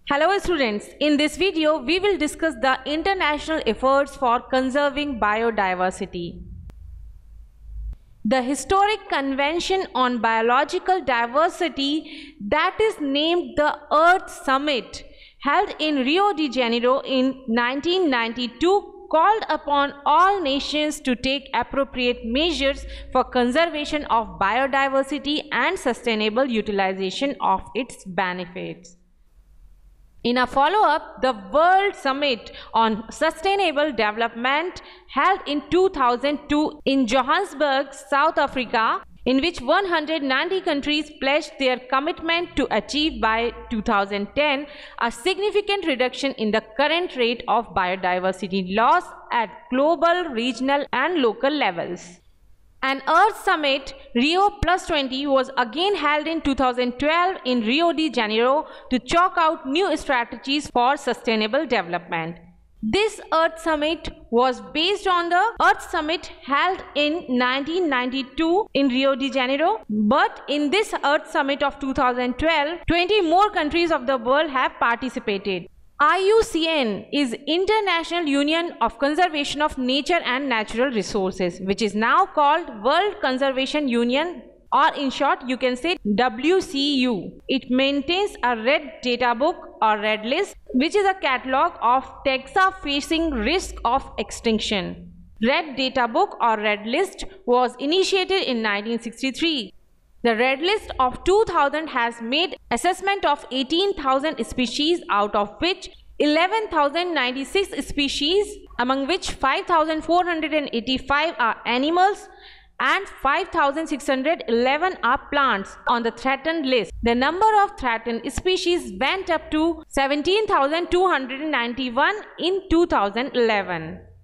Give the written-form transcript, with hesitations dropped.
Hello students, in this video we will discuss the international efforts for conserving biodiversity. The historic convention on biological diversity that is named the Earth Summit held in Rio de Janeiro in 1992 called upon all nations to take appropriate measures for conservation of biodiversity and sustainable utilization of its benefits. In a follow-up, the World Summit on Sustainable Development held in 2002 in Johannesburg, South Africa, in which 190 countries pledged their commitment to achieve by 2010 a significant reduction in the current rate of biodiversity loss at global, regional and local levels. An Earth Summit Rio +20 was again held in 2012 in Rio de Janeiro to chalk out new strategies for sustainable development. This Earth Summit was based on the Earth Summit held in 1992 in Rio de Janeiro, but in this Earth Summit of 2012, 20 more countries of the world have participated. IUCN is International Union of Conservation of Nature and Natural Resources, which is now called World Conservation Union, or in short you can say WCU. It maintains a red data book or red list, which is a catalog of taxa facing risk of extinction. Red data book or red list was initiated in 1963. The Red List of 2000 has made assessment of 18,000 species, out of which 11,096 species, among which 5,485 are animals and 5,611 are plants on the threatened list. The number of threatened species went up to 17,291 in 2011.